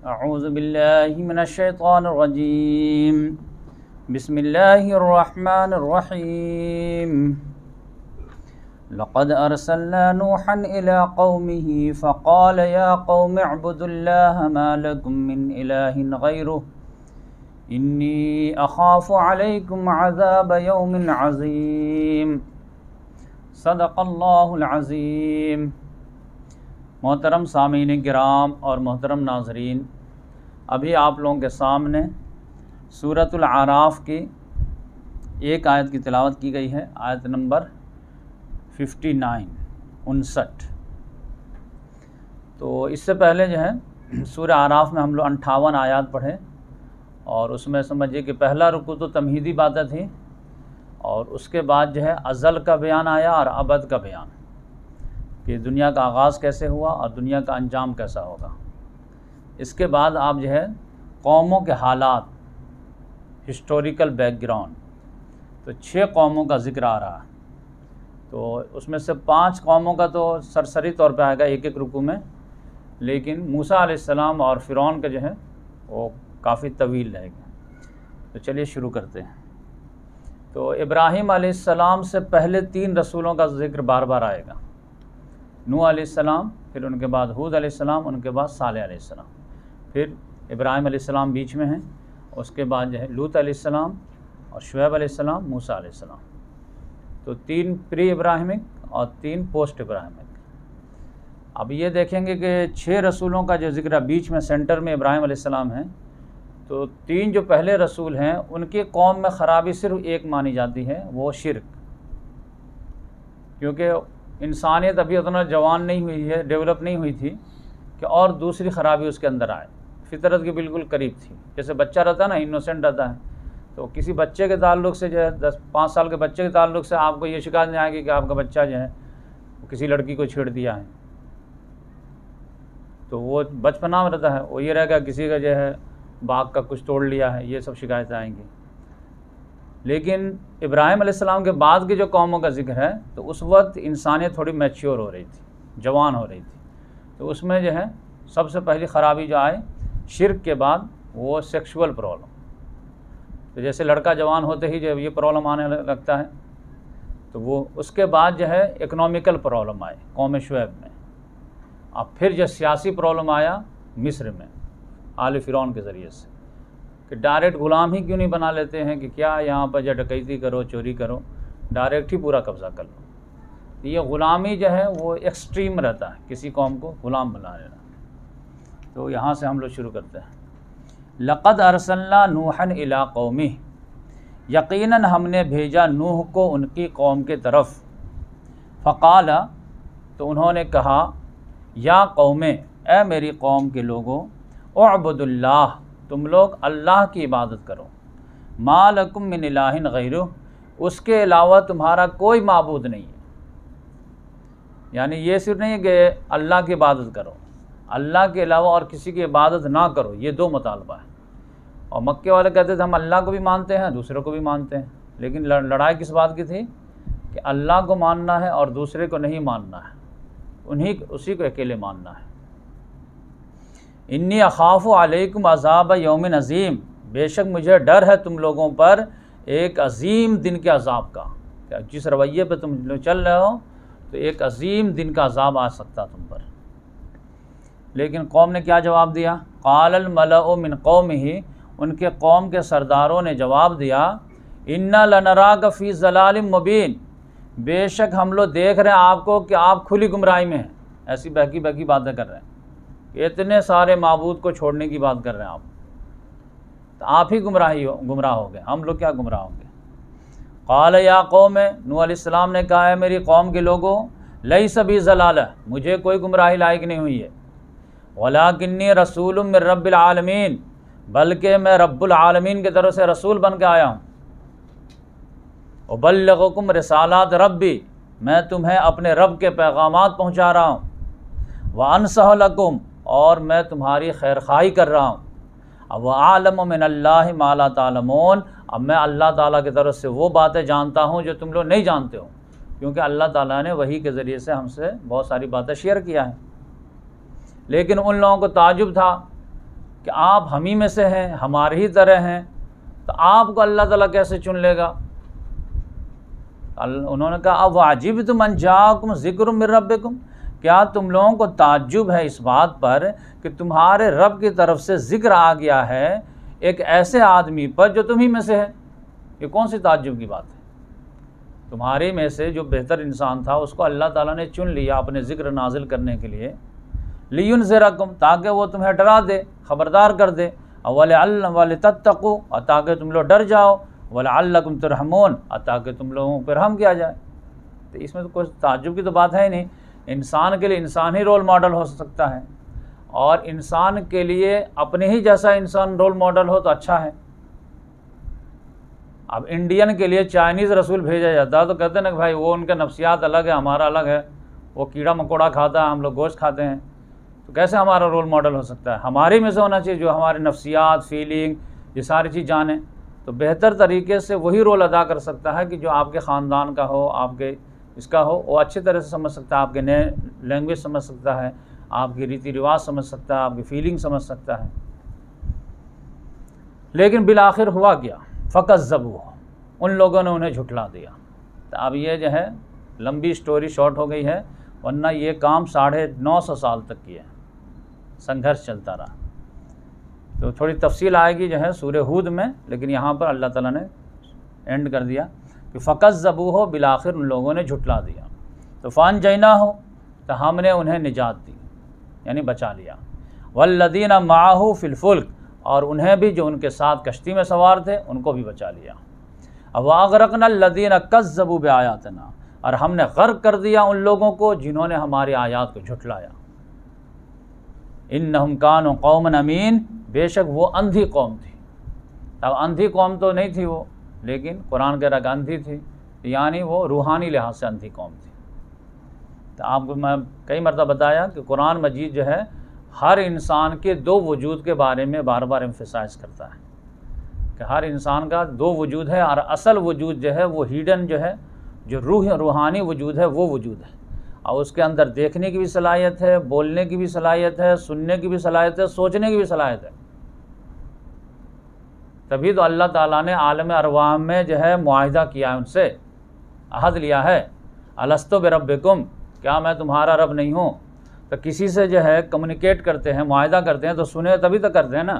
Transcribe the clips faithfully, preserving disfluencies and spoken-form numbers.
अऊज़ु बिल्लाहि मिनश्शैतानिर्रजीम बिस्मिल्लाहिर्रहमानिर्रहीम लक़द अरसलना नूहन इला क़ौमिही फ़क़ाल या क़ौमि अअ्बुदुल्लाह मा लकुम मिन इलाहिन ग़ैरुहु इन्नी अख़ाफ़ु अलैकुम अज़ाब यौमिन अज़ीम। सदक़ल्लाहुल अज़ीम। मोहतरम सामीन किराम और मोहतरम नाज़रीन, अभी आप लोगों के सामने सूरतुल आराफ की एक आयत की तिलावत की गई है, आयत नंबर फिफ्टी नाइन उनसठ। तो इससे पहले जो है सूरह आराफ में हम लोग अंठावन आयत पढ़े और उसमें समझिए कि पहला रुकू तो तमहीदी बातें थी और उसके बाद जो है अज़ल का बयान आया और अबद का बयान कि दुनिया का आगाज़ कैसे हुआ और दुनिया का अंजाम कैसा होगा। इसके बाद आप जो है कौमों के हालात, हिस्टोरिकल बैकग्राउंड, तो छः कौमों का ज़िक्र आ रहा है। तो उसमें से पांच कौमों का तो सरसरी तौर पे आएगा एक एक रुकू में, लेकिन मूसा अलैहिस्सलाम और फ़िरौन का जो है वो काफ़ी तवील रहेगा। तो चलिए शुरू करते हैं। तो इब्राहीम अलैहिस्सलाम से पहले तीन रसूलों का ज़िक्र बार बार आएगा, नूह अलैहिस्सलाम, फिर उनके बाद हूद अलैहिस्सलाम, उनके बाद सालेह अलैहिस्सलाम, फिर इब्राहीम अलैहिस्सलाम बीच में हैं, उसके बाद जो है लूत अलैहिस्सलाम और शुएब अलैहिस्सलाम, मूसा अलैहिस्सलाम। तो तीन प्री इब्राहिमिक और तीन पोस्ट इब्राहिमिक। अब ये देखेंगे कि छः रसूलों का जो ज़िक्र बीच में सेंटर में इब्राहीम अलैहिस्सलाम हैं, तो तीन जो पहले रसूल हैं उनके कौम में ख़राबी सिर्फ एक मानी जाती है, वो शिरक। क्योंकि इंसानियत अभी उतना जवान नहीं हुई है, डेवलप नहीं हुई थी कि और दूसरी ख़राबी उसके अंदर आए, फितरत के बिल्कुल करीब थी। जैसे बच्चा रहता है ना, इनोसेंट रहता है, तो किसी बच्चे के ताल्लुक से जो है दस पाँच साल के बच्चे के ताल्लुक से आपको ये शिकायत नहीं आएगी कि आपका बच्चा जो है वो किसी लड़की को छेड़ दिया है। तो वो बचपना में रहता है, वो ये रहेगा किसी का जो है बाग का कुछ तोड़ लिया है, ये सब शिकायतें आएंगी। लेकिन इब्राहीम अलैहिस्सलाम के बाद की जो कौमों का जिक्र है, तो उस वक्त इंसानियत थोड़ी मैच्योर हो रही थी, जवान हो रही थी। तो उसमें जो है सबसे पहली ख़राबी जो आए शिर्क के बाद, वो सेक्सुअल प्रॉब्लम। तो जैसे लड़का जवान होते ही जब ये प्रॉब्लम आने लगता है, तो वो उसके बाद जो है इकोनॉमिकल प्रॉब्लम आए कौम शुएब में। अब फिर जो सियासी प्रॉब्लम आया मिस्र में आले फ़िरौन के ज़रिए से, कि डायरेक्ट ग़ुलाम ही क्यों नहीं बना लेते हैं कि क्या यहाँ पर जो डकैती करो, चोरी करो, डायरेक्ट ही पूरा कब्ज़ा कर लो। ये ग़ुलामी जो है वो एक्सट्रीम रहता है, किसी कौम को ग़ुलाम बना लेना। तो यहाँ से हम लोग शुरू करते हैं। लक़द अरसलना नूहन इला क़ौमिही, यकीनन हमने भेजा नूह को उनकी कौम के तरफ। फ़क़ाला, तो उन्होंने कहा, या कौमे, ए मेरी कौम के लोगों, उअ्बुदुल्लाह, तुम लोग अल्लाह की इबादत करो, मा लकुम मिन इलाहिन गैरुहु, उसके अलावा तुम्हारा कोई माबूद नहीं है। यानी ये सिर्फ नहीं है कि अल्लाह की इबादत करो, अल्लाह के अलावा और किसी की इबादत ना करो, ये दो मुतालबा है। और मक्के वाले कहते थे हम अल्लाह को भी मानते हैं, दूसरे को भी मानते हैं, लेकिन लड़ाई किस बात की थी कि अल्लाह को मानना है और दूसरे को नहीं मानना है, उन्हीं उसी को अकेले मानना है। इन्नी अखाफ़ु अलैकुम अज़ाब यौमिन अज़ीम, बेशक मुझे डर है तुम लोगों पर एक अजीम दिन के अज़ाब का। क्या जिस रवैये पे तुम लोग चल रहे हो, तो एक अजीम दिन का अज़ाब आ सकता तुम पर। लेकिन कौम ने क्या जवाब दिया? क़ालल मलअु मिन क़ौमिही, उनके कौम के सरदारों ने जवाब दिया, इन्ना लनराका फ़ी ज़लालिम मुबीन, बेशक हम लोग देख रहे हैं आपको कि आप खुली गुमराही में हैं। ऐसी बहकी बहकी बातें कर रहे हैं, इतने सारे माबूद को छोड़ने की बात कर रहे हैं आप, तो आप ही गुमराही हो गुमराह हो गए, हम लोग क्या गुमराह होंगे। क़ाल या कौम, नूह अलैहिस्सलाम ने कहा है मेरी कौम के लोगों, लैसा बी ज़लाला, मुझे कोई गुमराही लायक नहीं हुई है, वलाकिन्नी रसूलुम मिर रब्बिल आलमीन, बल्कि मैं रब्बुल आलमीन की तरफ से रसूल बन के आया हूँ। उबल्लिगुकुम रिसालात रब्बी, मैं तुम्हें अपने रब के पैगामात पहुँचा रहा हूँ। व अनसह लकुम, और मैं तुम्हारी खैरखाई कर रहा हूँ। अब आलम मिनल्लाहि मा ला तालमून, अब मैं अल्लाह ताला की तरफ से वो बातें जानता हूँ जो तुम लोग नहीं जानते हो, क्योंकि अल्लाह ताला ने वही के ज़रिए से हमसे बहुत सारी बातें शेयर किया है। लेकिन उन लोगों को ताजुब था कि आप हम ही में से हैं, हमारे ही तरह हैं, तो आपको अल्लाह ताला कैसे चुन लेगा? उन्होंने कहा अब वाजिब तुम अंजाकुम ज़िक्र मिर रब्बिकुम, क्या तुम लोगों को ताज्जुब है इस बात पर कि तुम्हारे रब की तरफ से ज़िक्र आ गया है एक ऐसे आदमी पर जो तुम ही में से है? ये कौन सी ताज्जुब की बात है? तुम्हारे में से जो बेहतर इंसान था उसको अल्लाह ताला ने चुन लिया अपने ज़िक्र नाजिल करने के लिए, लियुनज़िरकुम, ताकि वो तुम्हें डरा दे, ख़बरदार कर दे, वलतत्तक़ू, और ताकि तुम लोग डर जाओ, वलअल्लकुम तुरहमून, ताकि तुम लोगों पर रहम किया जाए। तो इसमें तो कोई ताज्जुब की तो बात है ही नहीं। इंसान के लिए इंसान ही रोल मॉडल हो सकता है, और इंसान के लिए अपने ही जैसा इंसान रोल मॉडल हो तो अच्छा है। अब इंडियन के लिए चाइनीज़ रसूल भेजा जाता है तो कहते हैं ना कि भाई वो उनका नफ्सियात अलग है, हमारा अलग है, वो कीड़ा मकोड़ा खाता है, हम लोग गोश्त खाते हैं, तो कैसे हमारा रोल मॉडल हो सकता है? हमारे में से होना चाहिए जो हमारे नफ्सियात, फीलिंग, ये सारी चीज़ जाने, तो बेहतर तरीके से वही रोल अदा कर सकता है कि जो आपके ख़ानदान का हो, आपके इसका हो, वो अच्छी तरह से समझ सकता है, आपके नए लैंग्वेज समझ सकता है, आपकी रीति रिवाज समझ सकता है, आपकी फीलिंग समझ सकता है। लेकिन बिलाखिर हुआ क्या? फ़कज़्ज़बू, उन लोगों ने उन्हें झुठला दिया। तो अब ये जो है लंबी स्टोरी शॉर्ट हो गई है, वरना ये काम साढ़े नौ सौ साल तक किया संघर्ष चलता रहा। तो थोड़ी तफसील आएगी जो है सूरह हूद में, लेकिन यहाँ पर अल्लाह ताला ने एंड कर दिया कि फ़कज़्ज़बू हो, बिलाखिर उन लोगों ने झुठला दिया। तो फ़ान जैना हो, तो हमने उन्हें निजात दी, यानी बचा लिया। वल्लदीना माहू फ़िल फुल्क, और उन्हें भी जो उनके साथ कश्ती में सवार थे उनको भी बचा लिया। अब वाग़रक़ना लदीना कज़्ज़बू बिआयातिना, और हमने गर्क कर दिया उन लोगों को जिन्होंने हमारी आयात को झुठलाया। इन्नहुम कानू कौमन अमीन, बेशक वो अंधी कौम थी। अब अंधी कौम तो नहीं थी वो, लेकिन कुरान के रग अंधी थी, यानी वो रूहानी लिहाज से अंधी कौम थी। तो आपको मैं कई मरतबा बताया कि कुरान मजीद जो है हर इंसान के दो वजूद के बारे में बार बार एम्फसाइज करता है कि हर इंसान का दो वजूद है, और असल वजूद जो है वो हिडन जो है, जो रूह रूहानी वजूद है वो वजूद है, और उसके अंदर देखने की भी सलाहियत है, बोलने की भी सलाहियत है, सुनने की भी सलाहियत है, सोचने की भी सलाहियत है। तभी तो अल्लाह ताला ने आलम अरवाह में जो है मुआहिदा किया है, उनसे अहद लिया है, अलस्तु बिरब्बिकुम, क्या मैं तुम्हारा रब नहीं हूँ? तो किसी से जो है कम्युनिकेट करते हैं, मुआहिदा करते हैं, तो सुने तभी तो करते हैं ना।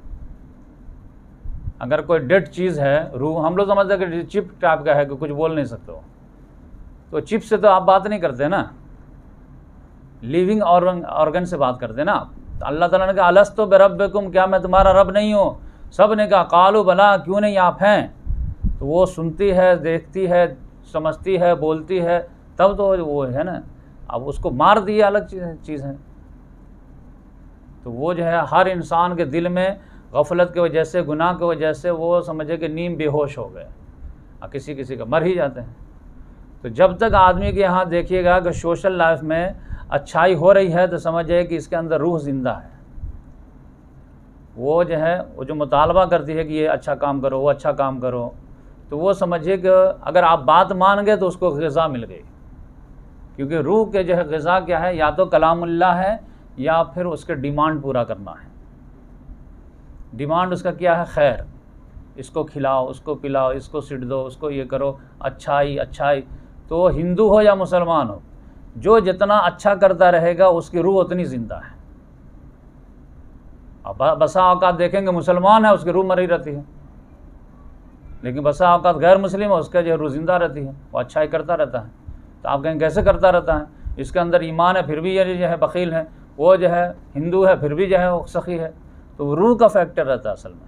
अगर कोई डेड चीज़ है, रूह, हम लोग समझते हैं कि चिप टाइप का है कि कुछ बोल नहीं सकते हो, तो चिप से तो आप बात नहीं करते ना, लिविंग ऑर्गन ऑर्गन से बात करते ना। तो अल्लाह ताला ने कहा अलस्तु बिरब्बिकुम, क्या मैं तुम्हारा रब नहीं हूँ? सब ने कहा कालू बला, क्यों नहीं आप हैं। तो वो सुनती है, देखती है, समझती है, बोलती है, तब तो वो है ना। अब उसको मार दिया अलग चीज़ है। तो वो जो है हर इंसान के दिल में गफलत की वजह से, गुनाह की वजह से वो समझे कि नीम बेहोश हो गए, और किसी किसी का मर ही जाते हैं। तो जब तक आदमी के यहाँ देखिएगा कि सोशल लाइफ में अच्छाई हो रही है, तो समझिए कि इसके अंदर रूह जिंदा है। वो जो है वो जो मुतालबा करती है कि ये अच्छा काम करो, वो अच्छा काम करो, तो वो समझिए कि अगर आप बात मान गए तो उसको ग़िज़ा मिल गई। क्योंकि रूह के जो है ग़िज़ा क्या है, या तो कलामुल्लाह है या फिर उसके डिमांड पूरा करना है। डिमांड उसका क्या है? खैर, इसको खिलाओ, उसको पिलाओ, इसको सिट दो, उसको ये करो, अच्छाई अच्छाई। तो हिंदू हो या मुसलमान हो, जो जितना अच्छा करता रहेगा उसकी रूह उतनी ज़िंदा है। अब बसा औकात देखेंगे मुसलमान है उसकी रूह मरी रहती है, लेकिन बसा औकात गैर मुस्लिम है उसका जो रूह जिंदा रहती है, वो अच्छा ही करता रहता है। तो आप कहें कैसे करता रहता है? इसके अंदर ईमान है फिर भी ये जो है बखील है, वो जो है हिंदू है फिर भी जो है वो सखी है। तो रूह का फैक्टर रहता है असल में।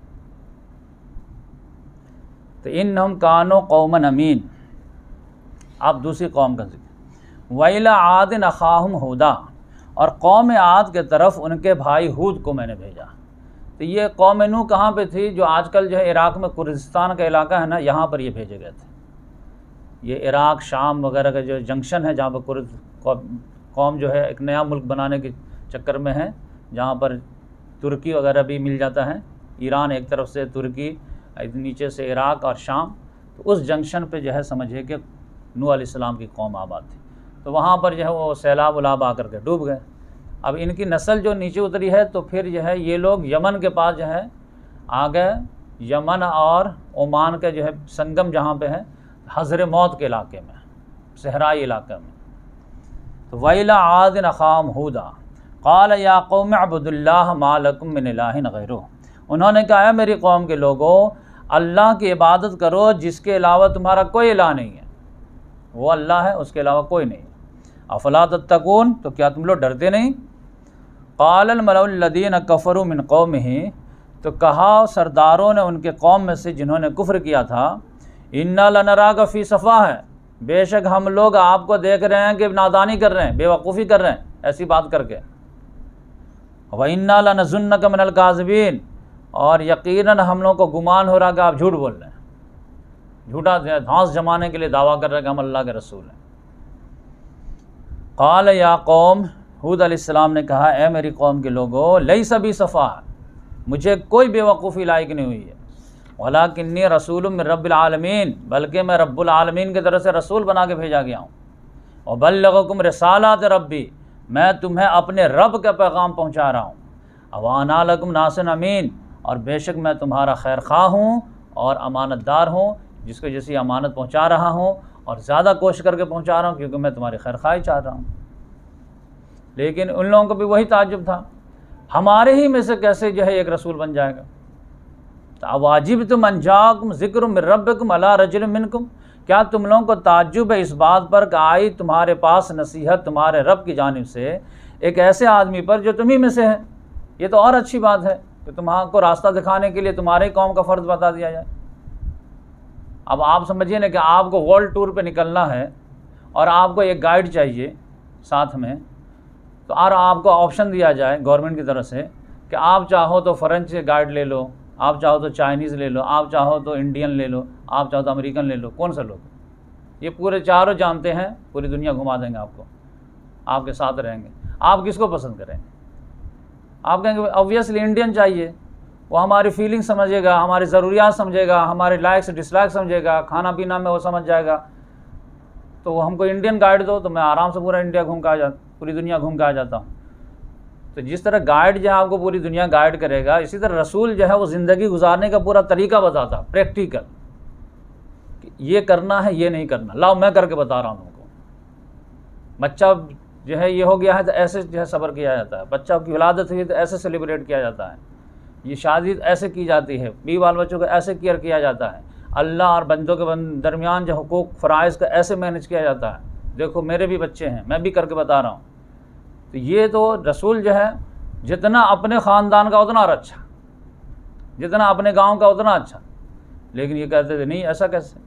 तो इन्नहुम कानो कौमन अमीन। आप दूसरी कौम का जिक्र, वैला आदिन अखाहुम हुदा, और कौम आद के तरफ उनके भाई हूद को मैंने भेजा। तो ये कौम नूह कहाँ पे थी? जो आजकल जो है इराक़ में कुर्दिस्तान का इलाका है ना, यहाँ पर ये भेजे गए थे। ये इराक़ शाम वगैरह का जो जंक्शन है, जहाँ पर कुर्द कौम जो है एक नया मुल्क बनाने के चक्कर में है, जहाँ पर तुर्की वगैरह भी मिल जाता है। ईरान एक तरफ से, तुर्की नीचे से इराक़ और शाम, तो उस जंक्शन पे जो है समझिए कि नूह अलैहिस्सलाम की कौम आबाद थी। तो वहाँ पर जो है वो सैलाब उलाब आकर के डूब गए। अब इनकी नस्ल जो नीचे उतरी है तो फिर जो है ये लोग यमन के पास जो है आ गए, यमन और ओमान के जो है संगम जहाँ पे है हज़र मौत के इलाके में, सहराई इलाके में। तो वैला आदिन अख़ाम हुदा क़ाल या क़ौम अब्दुल्लाह मा लकुम मिन इलाहिन गैरुह, उन्होंने कहा है मेरी कौम के लोगों, अल्लाह की इबादत करो जिसके अलावा तुम्हारा कोई इलाह नहीं है, वो अल्लाह है, उसके अलावा कोई नहीं। अफला तत्तकून, तो क्या तुम लोग डरते नहीं। क़ालल मलउल्लज़ीन कफ़रू मिन क़ौमिही, तो कहा सरदारों ने उनके कौम में से जिन्होंने कुफ्र किया था, इन्ना लनराका फ़ी सफ़ा है, बेशक हम लोग आपको देख रहे हैं कि नादानी कर रहे हैं, बेवकूफ़ी कर रहे हैं ऐसी बात करके। व इन्ना लनज़ुन्नका मिनल काज़िबीन, और यकीनन हम लोगों को गुमान हो रहा कि आप झूठ बोल रहे हैं, झूठा धांस जमाने के लिए दावा कर रहे हैं कि हम अल्लाह के रसूल हैं। क़ाल या कौम, हूद अलैहिस्सलाम ने कहा ए मेरी कौम के लोगों, लैसा बी सफ़ा, मुझे कोई बेवकूफ़ी लायक नहीं हुई है, वलाकिन्नी रसूलुम मिन रब्बिल आलमीन, बल्कि मैं रब्बुल आलमीन की तरफ से रसूल बना के भेजा गया हूँ। और बल्लगुकुम रिसालात रब्बी, मैं तुम्हें अपने रब का पैगाम पहुँचा रहा हूँ। अवाना लकुम नासिन अमीन, और बेशक मैं तुम्हारा खैर खा हूँ और अमानतदार हूँ, जिसको जैसी अमानत पहुँचा रहा हूँ और ज़्यादा कोशिश करके पहुँचा रहा हूँ क्योंकि मैं तुम्हारी खैर खाई चाह रहा हूँ। लेकिन उन लोगों को भी वही ताज्जुब था, हमारे ही में से कैसे जो है एक रसूल बन जाएगा। तो अवाजिब तुम अंजाकुम ज़िक्र मिन रब्बिकुम अला रजुल मिनकुम, क्या तुम लोगों को ताज्जुब है इस बात पर कि आई तुम्हारे पास नसीहत तुम्हारे रब की जानिब से एक ऐसे आदमी पर जो तुम्ही में से है। ये तो और अच्छी बात है कि तुम्हारा रास्ता दिखाने के लिए तुम्हारे कौम का फ़र्ज़ बता दिया जाए। अब आप समझिए ना कि आपको वर्ल्ड टूर पे निकलना है और आपको एक गाइड चाहिए साथ में, तो और आपको ऑप्शन दिया जाए गवर्नमेंट की तरफ से कि आप चाहो तो फ़्रेंच से गाइड ले लो, आप चाहो तो चाइनीज़ ले लो, आप चाहो तो इंडियन ले लो, आप चाहो तो अमेरिकन ले लो, कौन सा लोग? ये पूरे चारों जानते हैं, पूरी दुनिया घुमा देंगे आपको, आपके साथ रहेंगे। आप किसको पसंद करेंगे? आप कहेंगे ऑब्वियसली इंडियन चाहिए, वो हमारी फीलिंग समझेगा, हमारी ज़रूरियात समझेगा, हमारे लाइक से डिसलाइक समझेगा, खाना पीना में वो समझ जाएगा। तो वो हमको इंडियन गाइड दो तो मैं आराम से पूरा इंडिया घूम के आ जाता, पूरी दुनिया घूम के आ जाता हूँ। तो जिस तरह गाइड जो है आपको पूरी दुनिया गाइड करेगा, इसी तरह रसूल जो है वो ज़िंदगी गुजारने का पूरा तरीका बताता, प्रैक्टिकल, कि ये करना है ये नहीं करना, लाओ मैं करके बता रहा हूँ तुमको। बच्चा जो है ये हो गया है तो ऐसे जो है सब्र किया जाता है, बच्चा की विलादत हुई तो ऐसे सेलिब्रेट किया जाता है, ये शादी ऐसे की जाती है, बीवी बाल बच्चों को ऐसे केयर किया जाता है, अल्लाह और बंदों के दरमियान जो हुकूक फ़राइज़ का ऐसे मैनेज किया जाता है। देखो मेरे भी बच्चे हैं, मैं भी करके बता रहा हूँ। तो ये तो रसूल जो है जितना अपने ख़ानदान का उतना अच्छा, जितना अपने गांव का उतना अच्छा, लेकिन ये कहते थे नहीं ऐसा कैसे।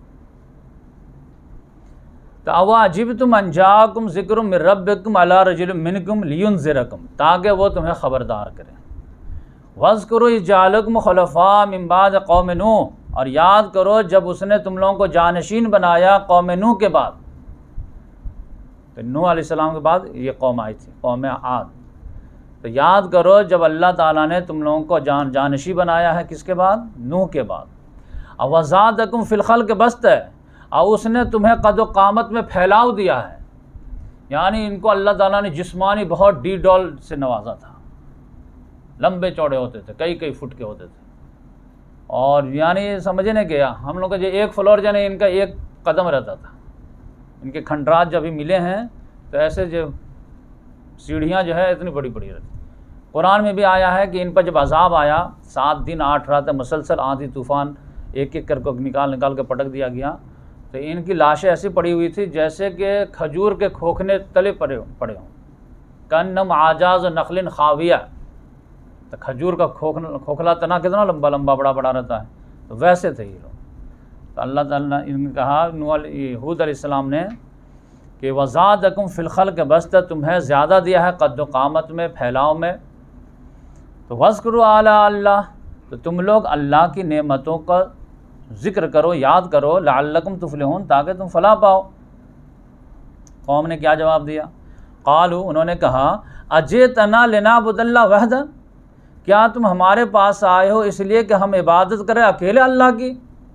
तो अवाजिब तुम अंजाकुम ज़िक्रुम मिन रब्बिकुम अला रजुलिम मिनकुम लियुनज़िरकुम, ताकि वो तुम्हें ख़बरदार करें। वज़्कुरू इज़ जअलकुम खुलफ़ा मिन बाद कौम नूह, और याद करो जब उसने तुम लोगों को जानशीन बनाया कौम नूह के बाद। तो नूह अलैहिस्सलाम के बाद ये कौम आई थी, कौम आद। तो याद करो जब अल्लाह ताला ने तुम लोगों को जान जानशी बनाया है, किसके बाद? नूह के बाद। अवज़ादकुम फ़िल ख़ल्क़ बस्ता, और उसने तुम्हें क़द क़ामत में फैलाव दिया है, यानी इनको अल्लाह ताला ने जिस्मानी बहुत डी डॉल से नवाजा था, लंबे चौड़े होते थे, कई कई फुट के होते थे। और यानी समझे नहीं गया, हम लोग का जो एक फ्लोर जाने इनका एक कदम रहता था, इनके खंडरात जब भी मिले हैं तो ऐसे जो सीढ़ियाँ जो है इतनी बड़ी बड़ी रहती। कुरान में भी आया है कि इन पर जब अजाब आया, सात दिन आठ रातें मुसलसल आंधी तूफ़ान एक एक करके निकाल निकाल के पटक दिया गया, तो इनकी लाशें ऐसी पड़ी हुई थी जैसे कि खजूर के खोखने तले पड़े पड़े हों, कन्नम आजाज नखलिन खाविया। तो खजूर का खोखला खोखला तना कितना लंबा लंबा बड़ा बड़ा रहता है, तो वैसे थे ये लोग। तो अल्लाह ताला ने इन्होंने कहा नूह हूद अलैहिस्सलाम ने कि वज़ादकुम फ़िल ख़ल्क़ बस्ता, तुम्हें ज़्यादा दिया है क़द क़ामत में, फैलाव में। तो वज़्कुरू आला अल्लाह, तो तुम लोग अल्लाह की नेमतों का ज़िक्र करो, याद करो, लअल्लकुम तुफ़्लिहून, ताकि तुम फलाह पाओ। कौम ने क्या जवाब दिया? क़ालू, उन्होंने कहा अजितना लिनअबुदल्लाह वहदा, क्या तुम हमारे पास आए हो इसलिए कि हम इबादत करें अकेले अल्लाह की,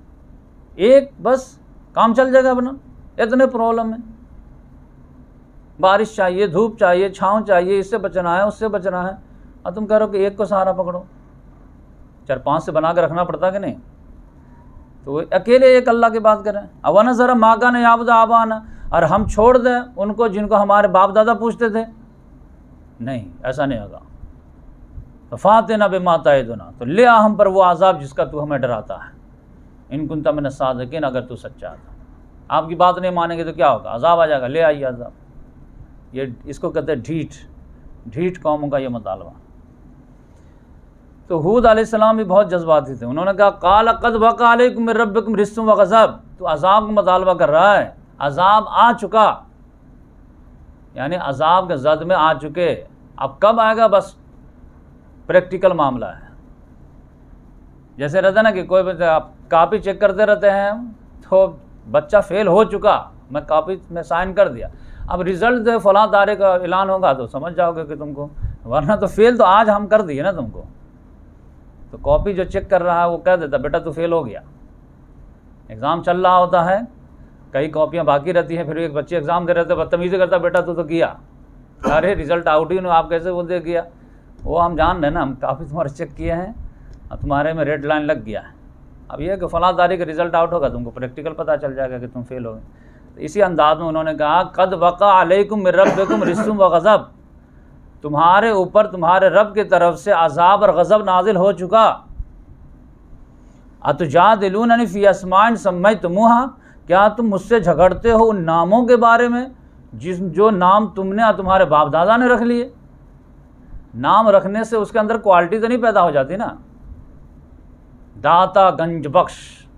एक बस काम चल जाएगा अपना, इतने प्रॉब्लम है। बारिश चाहिए, धूप चाहिए, छाँव चाहिए, इससे बचना है, उससे बचना है, और तुम कह रहे हो कि एक को सहारा पकड़ो। चार पांच से बना के रखना पड़ता कि नहीं? तो अकेले एक अल्लाह की बात करें। अवन ज़रा माका ने याबद आबाना, और हम छोड़ दें उनको जिनको हमारे बाप दादा पूछते थे? नहीं, ऐसा नहीं होगा। तो फातिना बिमा ताइदुना, तो ले आ हम पर वो आज़ाब जिसका तू हमें डराता है। इन कुंता मिन सादिकीन, अगर तू सच्चा था। आपकी बात नहीं मानेंगे तो क्या होगा? अजाब आ जाएगा, ले आइए अजाब। ये इसको कहते हैं ढीठ, ढीठ कौमों का ये मुतालबा। तो हूद अलैहिस्सलाम भी बहुत जज्बाती थे। उन्होंने कहा काल क़द वक़ा अलैकुम मिन रब्बिकुम रिज्सुम व ग़ज़ब, तो अजाब का मुतालबा कर रहा है, अजाब आ चुका, यानी अजाब के जद में आ चुके। अब कब आएगा? बस प्रैक्टिकल मामला है। जैसे रहता ना कि कोई आप कापी चेक करते रहते हैं, तो बच्चा फेल हो चुका, मैं कापी में साइन कर दिया, अब रिजल्ट फलां तारीख का ऐलान होगा तो समझ जाओगे कि तुमको, वरना तो फेल तो आज हम कर दिए ना तुमको। तो कॉपी जो चेक कर रहा है वो कह देता बेटा तू फेल हो गया। एग्ज़ाम चल रहा होता है, कई कॉपियाँ बाकी रहती हैं, फिर एक बच्चे एग्ज़ाम दे रहे थे, बदतमीज़ी करता बेटा तू तो किया, अरे रिजल्ट आउट ही नहीं, आप कैसे बोलते किया? वो हम जान रहे ना, हम काफ़ी तुम्हारे चेक किए हैं और तुम्हारे में रेड लाइन लग गया है। अब ये कि फ़लाँ तारीख का रिज़ल्ट आउट होगा, तुमको प्रैक्टिकल पता चल जाएगा कि तुम फेल हो गए। तो इसी अंदाज में उन्होंने कहा क़द वक़ा अलैकुम मिन रब्बिकुम रिज्सुम व ग़ज़ब, तुम्हारे ऊपर तुम्हारे रब की तरफ से अज़ाब और गज़ब नाजिल हो चुका। अतुजादिलूननी फ़ी अस्माइन सम्मयतमुहा, क्या तुम मुझसे झगड़ते हो उन नामों के बारे में जिस जो नाम तुमने और तुम्हारे बाप दादा ने रख लिए? नाम रखने से उसके अंदर क्वालिटी तो नहीं पैदा हो जाती ना। दाता गंज बख्श,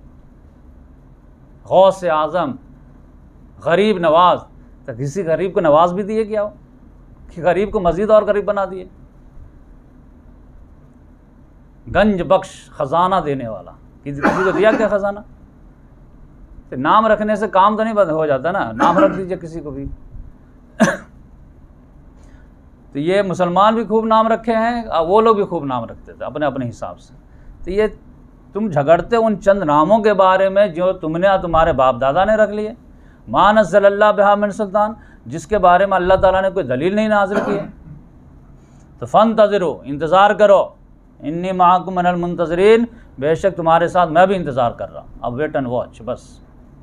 गौस आज़म, गरीब नवाज, तो किसी गरीब को नवाज भी दिए क्या हो कि गरीब को मजीद और गरीब बना दिए? गंज बख्श, खजाना देने वाला, किसी को दिया क्या खजाना? तो नाम रखने से काम तो नहीं बंद हो जाता ना, नाम रख दीजिए किसी को भी। तो ये मुसलमान भी खूब नाम रखे हैं और वो लोग भी खूब नाम रखते थे अपने अपने हिसाब से। तो ये तुम झगड़ते उन चंद नामों के बारे में जो तुमने और तुम्हारे बाप दादा ने रख लिए। मा नज़्ज़लल्लाहु बिहा मिन सुल्तान, जिसके बारे में अल्लाह ताला ने कोई दलील नहीं नाज़िल की है। तो फ़ंतज़िरू, इंतज़ार करो, इन्नी माअकुम मिनल मुंतज़िरीन, बेशक तुम्हारे साथ मैं भी इंतज़ार कर रहा हूँ, अब वेट एंड वॉच बस।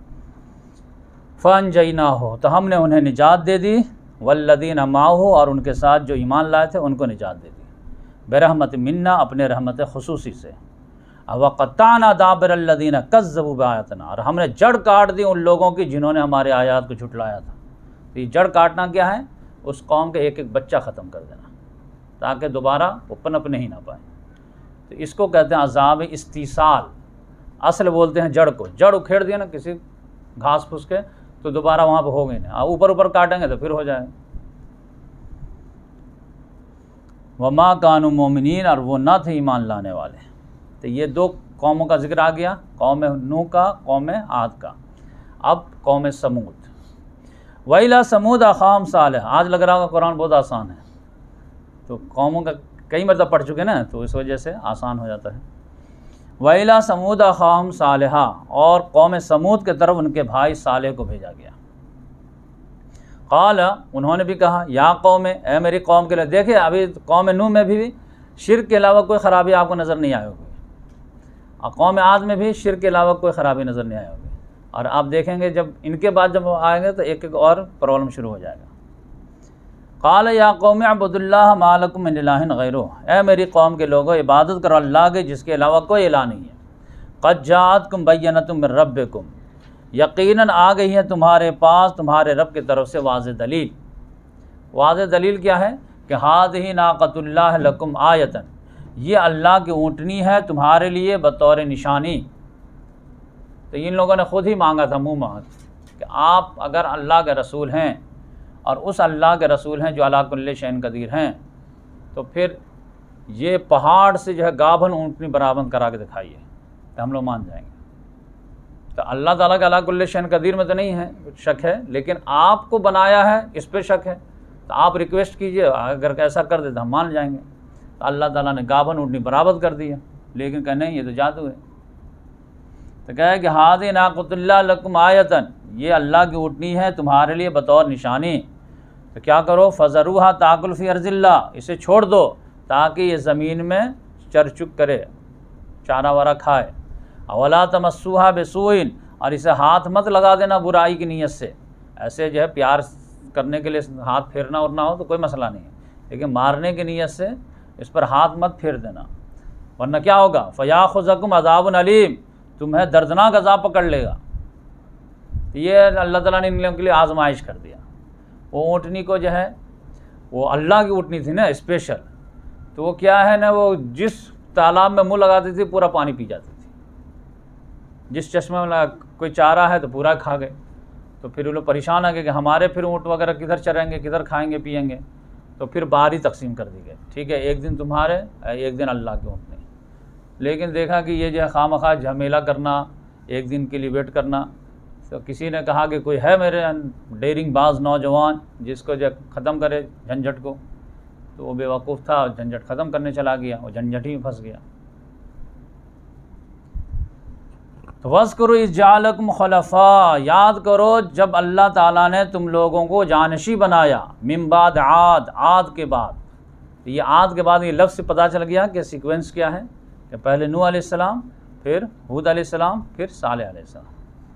फ़अनजयनाहु, तो हमने उन्हें निजात दे दी, वल्लदीन माअहु, और उनके साथ जो ईमान लाए थे उनको निजात दे दी, बिरहमत मिन्ना, अपने रहमत खुसूसी से। वक़त्ताना दाबिर अल्लज़ीना कज़्ज़बू बिआयातिना, और हमने जड़ काट दी उन लोगों की जिन्होंने हमारे आयात को झुटलाया था। तो ये जड़ काटना क्या है? उस कौम के एक एक बच्चा ख़त्म कर देना ताकि दोबारा वो पनपने ही ना पाए। तो इसको कहते हैं अज़ाब इस्तीसाल। असल बोलते हैं जड़ को, जड़ उखेड़ दिया ना किसी घास फूस के तो दोबारा वहाँ पर हो गई ना, ऊपर ऊपर काटेंगे तो फिर हो जाएगा। वमा कानू मोमिनीन, और वो ना थे ईमान लाने वाले। तो ये दो कौमों का जिक्र आ गया, कौम नूह का, कौम आद का। अब कौम समूद, वैला समूद अख़ाहुम सालिह। आज लग रहा होगा कुरान बहुत आसान है, तो कौमों का कई मतलब पढ़ चुके ना, तो इस वजह से आसान हो जाता है। वैला समूद अख़ाहुम सालिहा, और कौम समूद के तरफ उनके भाई सालेह को भेजा गया। क़ाल, उन्होंने भी कहा, या कौम, ए मेरी कौम के लिए। देखे अभी कौम नूह में भी शिर्क के अलावा कोई ख़राबी आपको नज़र नहीं आई होगी, और कौम आद में भी शिर्क के अलावा कोई ख़राबी नज़र नहीं आई होगी। और आप देखेंगे जब इनके बाद जब आएंगे तो एक एक और प्रॉब्लम शुरू हो जाएगा। क़ाल या कौम अब्दुल्लाह मा लकुम मिन इलाहिन गैरुह, ए मेरी कौम के लोगों इबादत करो अल्लाह के जिसके अलावा कोई इलाह नहीं है। क़द जाअतकुम बय्यनतुम मिन रब्बिकुम, यकीनन आ गई है तुम्हारे पास तुम्हारे रब की तरफ से वाज़ेह दलील। वाज़ेह दलील क्या है कि हाज़िही नाक़तुल्लाह लकुम आयतन, ये अल्लाह की ऊँटनी है तुम्हारे लिए बतौर निशानी। तो इन लोगों ने ख़ुद ही मांगा था मुँह मांग कि आप अगर अल्लाह के रसूल हैं और उस अल्लाह के रसूल हैं जो अला कुल्ली शैइन कदीर हैं, तो फिर ये पहाड़ से जो है गाभन ऊँटनी बराबर करा के दिखाइए तो हम लोग मान जाएंगे। तो अल्लाह ताला का अला कुल्ली शैइन कदीर में तो नहीं है शक है, लेकिन आपको बनाया है इस पर शक है, तो आप रिक्वेस्ट कीजिए, अगर ऐसा कर दे तो हम मान जाएंगे। तो अल्लाह ताला ने गाभन ऊँटनी बराबर कर दिया, लेकिन कह नहीं ये तो जादू है। तो कहे कि हाज़ी नाक़तुल्लाह लकुम आयतन, ये अल्लाह की ऊँटनी है तुम्हारे लिए बतौर निशानी। तो क्या करो, फ़ज़रूहा ताकुल फ़ी अर्ज़िल्लाह, इसे छोड़ दो ताकि ये ज़मीन में चर चुग करे, चारा वारा खाए। अवला तमस्सूहा बिसूइन, और इसे हाथ मत लगा देना बुराई की नीयत से। ऐसे जो है प्यार करने के लिए हाथ फेरना उड़ना हो तो कोई मसला नहीं है, लेकिन मारने की नीयत से इस पर हाथ मत फेर देना, वरना क्या होगा, फ़याख़ुज़कुम अज़ाबुन अलीम, तुम्हें दर्दनाक अज़ाब पकड़ लेगा। ये अल्लाह ताला ने इन लोगों के लिए आजमाइश कर दिया। वो ऊँटनी को जो है, वो अल्लाह की ऊँटनी थी ना स्पेशल, तो वो क्या है ना, वो जिस तालाब में मुँह लगाती थी पूरा पानी पी जाती थी, जिस चश्मे में लगा कोई चारा है तो पूरा खा गए। तो फिर वो लोग परेशान आ गए कि हमारे फिर ऊँट वगैरह किधर चरेंगे, किधर खाएंगे पिएंगे। तो फिर बारी तकसीम कर दी गई, ठीक है, एक दिन तुम्हारे, एक दिन अल्लाह के ऊँटनी। लेकिन देखा कि ये जो है खामखा झमेला करना, एक दिन के लिए वेट करना, तो किसी ने कहा कि कोई है मेरे डेयरिंग बाज नौजवान जिसको जो ख़त्म करे झंझट को, तो वो बेवकूफ़ था, झंझट ख़त्म करने चला गया, वो झंझट ही में फंस गया। तो वज़्कुरू इज़ जअलकुम खुलफ़ा, याद करो जब अल्लाह ताला ने तुम लोगों को जानशी बनाया, मिन बाद आद, आद के बाद। तो ये आद के बाद ये लफ्ज़ से पता चल गया कि सीक्वेंस क्या है, कि पहले नूह अलैहिस्सलाम, फिर हूद अलैहिस्सलाम, फिर सालेह अलैहिस्सलाम।